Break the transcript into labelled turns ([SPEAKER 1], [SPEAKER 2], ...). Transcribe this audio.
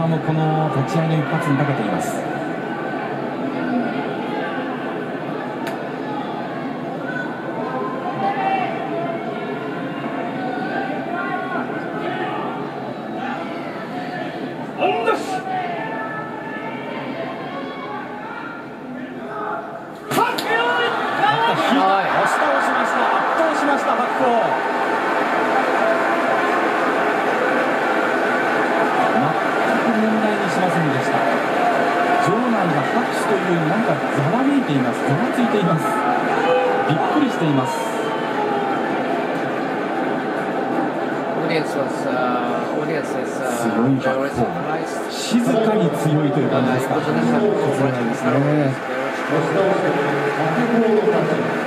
[SPEAKER 1] 山もこの立ち合いの一発にかけています。静かに強いという感じですか。